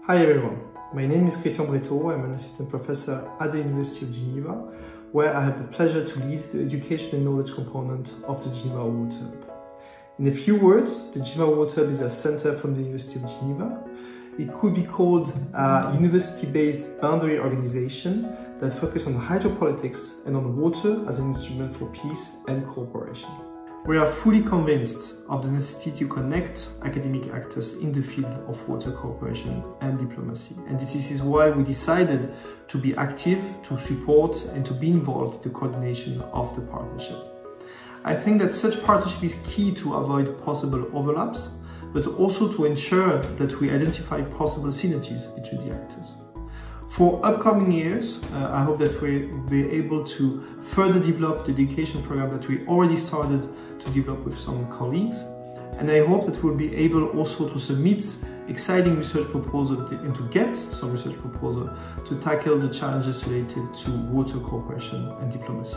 Hi everyone, my name is Christian Breteau. I'm an assistant professor at the University of Geneva, where I have the pleasure to lead the education and knowledge component of the Geneva Water Hub. In a few words, the Geneva Water Hub is a center from the University of Geneva. It could be called a university-based boundary organization that focuses on hydropolitics and on water as an instrument for peace and cooperation. We are fully convinced of the necessity to connect academic actors in the field of water cooperation and diplomacy. And this is why we decided to be active, to support and to be involved in the coordination of the partnership. I think that such partnership is key to avoid possible overlaps, but also to ensure that we identify possible synergies between the actors. For upcoming years, I hope that we'll be able to further develop the education program that we already started to develop with some colleagues. And I hope that we'll be able also to submit exciting research proposals and to get some research proposals to tackle the challenges related to water cooperation and diplomacy.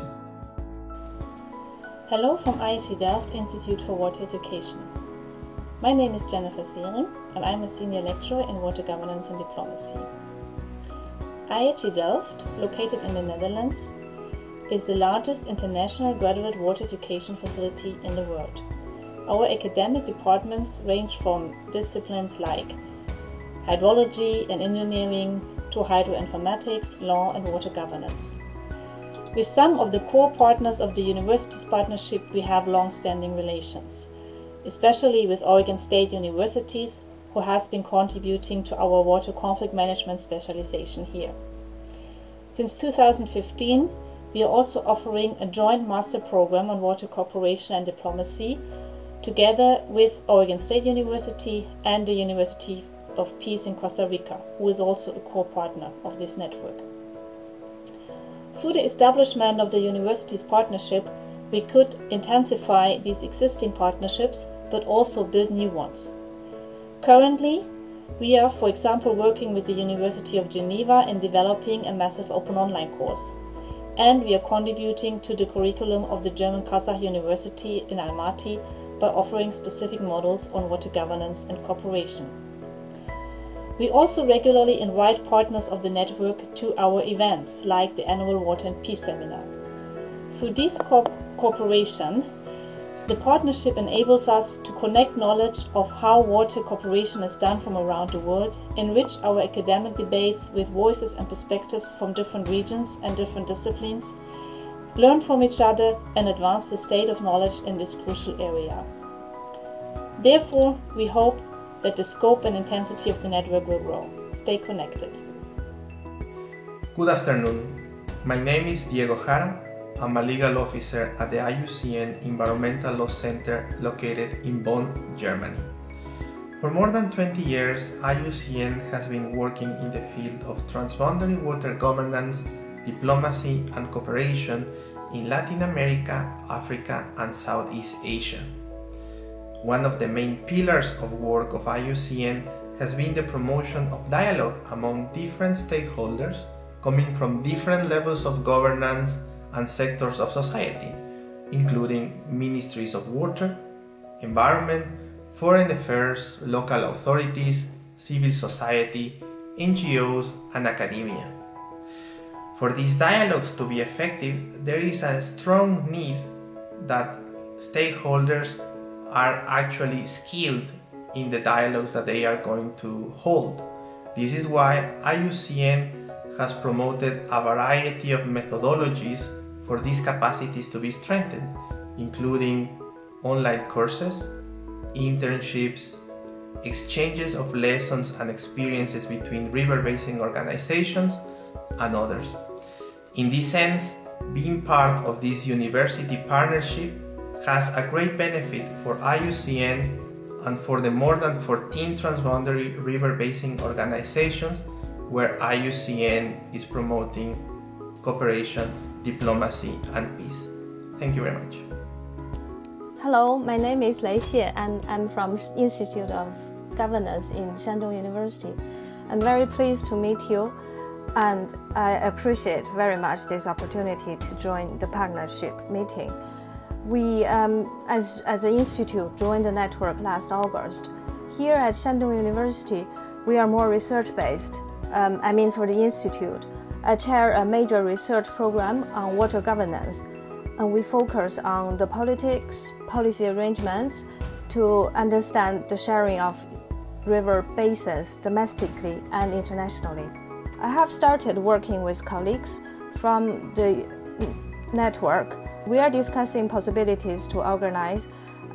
Hello from IHE Delft Institute for Water Education. My name is Jennifer Seering and I'm a senior lecturer in water governance and diplomacy. IHE Delft, located in the Netherlands, is the largest international graduate water education facility in the world. Our academic departments range from disciplines like hydrology and engineering to hydroinformatics, law and water governance. With some of the core partners of the university's partnership, we have long-standing relations, especially with Oregon State Universities, who has been contributing to our water conflict management specialization here. Since 2015, we are also offering a joint master program on water cooperation and diplomacy together with Oregon State University and the University of Peace in Costa Rica, who is also a core partner of this network. Through the establishment of the university's partnership, we could intensify these existing partnerships but also build new ones. Currently, we are, for example, working with the University of Geneva in developing a massive open online course. And we are contributing to the curriculum of the German Kazakh University in Almaty by offering specific modules on water governance and cooperation. We also regularly invite partners of the network to our events, like the annual Water and Peace Seminar. Through this cooperation, the partnership enables us to connect knowledge of how water cooperation is done from around the world, enrich our academic debates with voices and perspectives from different regions and different disciplines, learn from each other and advance the state of knowledge in this crucial area. Therefore, we hope that the scope and intensity of the network will grow. Stay connected. Good afternoon. My name is Diego Jara. I'm a legal officer at the IUCN Environmental Law Center located in Bonn, Germany. For more than 20 years, IUCN has been working in the field of transboundary water governance, diplomacy and cooperation in Latin America, Africa and Southeast Asia. One of the main pillars of work of IUCN has been the promotion of dialogue among different stakeholders coming from different levels of governance and sectors of society, including ministries of water, environment, foreign affairs, local authorities, civil society, NGOs, and academia. For these dialogues to be effective, there is a strong need that stakeholders are actually skilled in the dialogues that they are going to hold. This is why IUCN has promoted a variety of methodologies for these capacities to be strengthened, including online courses, internships, exchanges of lessons and experiences between river basin organizations, and others. In this sense, being part of this university partnership has a great benefit for IUCN and for the more than 14 transboundary river basin organizations where IUCN is promoting cooperation, diplomacy and peace. Thank you very much. Hello, my name is Lei Xie and I'm from Institute of Governance in Shandong University. I'm very pleased to meet you and I appreciate very much this opportunity to join the partnership meeting. We, as an institute, joined the network last August. Here at Shandong University, we are more research-based. For the Institute, I chair a major research program on water governance, and we focus on the politics, policy arrangements to understand the sharing of river basins domestically and internationally. I have started working with colleagues from the network. We are discussing possibilities to organize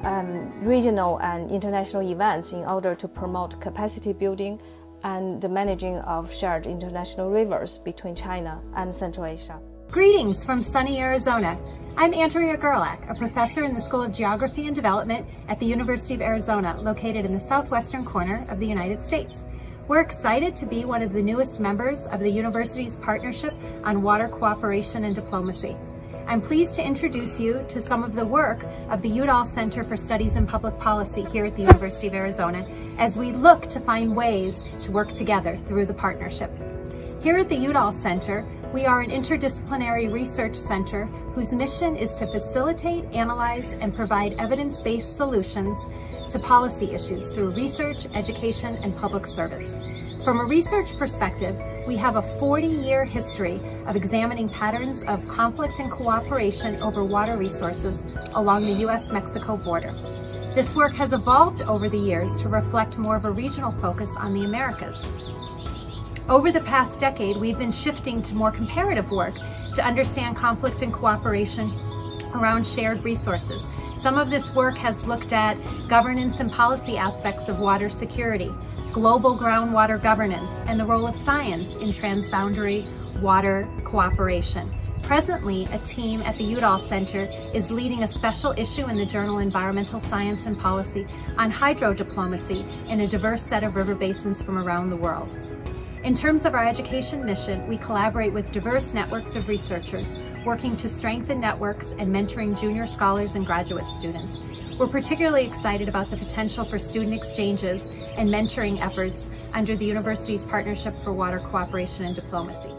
regional and international events in order to promote capacity building and the managing of shared international rivers between China and Central Asia. Greetings from sunny Arizona. I'm Andrea Gerlach, a professor in the School of Geography and Development at the University of Arizona, located in the southwestern corner of the United States. We're excited to be one of the newest members of the university's partnership on water cooperation and diplomacy. I'm pleased to introduce you to some of the work of the Udall Center for Studies in Public Policy here at the University of Arizona as we look to find ways to work together through the partnership. Here at the Udall Center, we are an interdisciplinary research center whose mission is to facilitate, analyze, and provide evidence-based solutions to policy issues through research, education, and public service. From a research perspective, we have a 40-year history of examining patterns of conflict and cooperation over water resources along the U.S.-Mexico border. This work has evolved over the years to reflect more of a regional focus on the Americas. Over the past decade, we've been shifting to more comparative work to understand conflict and cooperation around shared resources. Some of this work has looked at governance and policy aspects of water security, global groundwater governance, and the role of science in transboundary water cooperation. Presently, a team at the Udall Center is leading a special issue in the journal Environmental Science and Policy on hydrodiplomacy in a diverse set of river basins from around the world. In terms of our education mission, we collaborate with diverse networks of researchers, working to strengthen networks and mentoring junior scholars and graduate students. We're particularly excited about the potential for student exchanges and mentoring efforts under the university's Partnership for Water Cooperation and Diplomacy.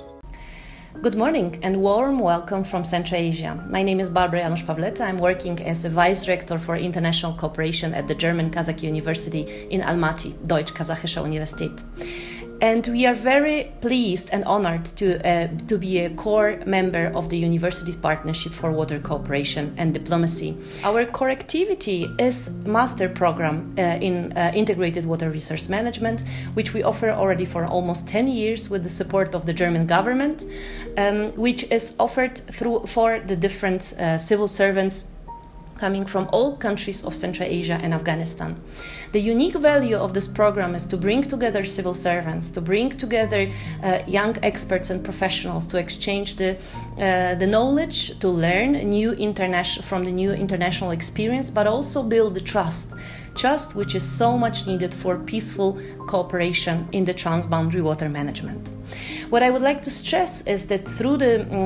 Good morning and warm welcome from Central Asia. My name is Barbara Janusz Pawleta. I'm working as a Vice Rector for International Cooperation at the German Kazakh University in Almaty, Deutsch-Kasachische Universität. And we are very pleased and honored to be a core member of the university's Partnership for Water Cooperation and Diplomacy. Our core activity is master program in integrated water resource management, which we offer already for almost 10 years with the support of the German government, which is offered for the different civil servants coming from all countries of Central Asia and Afghanistan. The unique value of this program is to bring together civil servants, to bring together young experts and professionals to exchange the knowledge, to learn from the new international experience, but also build the trust which is so much needed for peaceful cooperation in the transboundary water management. What I would like to stress is that through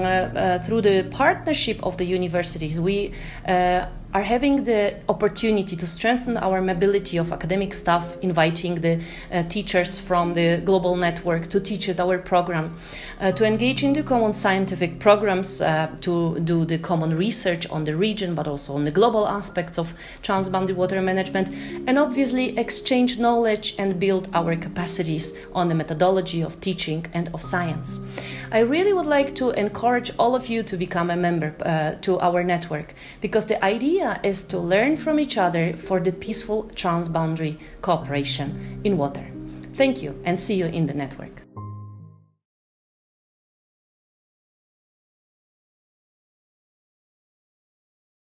the partnership of the universities, we are having the opportunity to strengthen our mobility of academic staff, inviting the teachers from the global network to teach at our program, to engage in the common scientific programs, to do the common research on the region, but also on the global aspects of transboundary water management, and obviously exchange knowledge and build our capacities on the methodology of teaching and of science. I really would like to encourage all of you to become a member to our network, because the idea is to learn from each other for the peaceful transboundary cooperation in water. Thank you and see you in the network.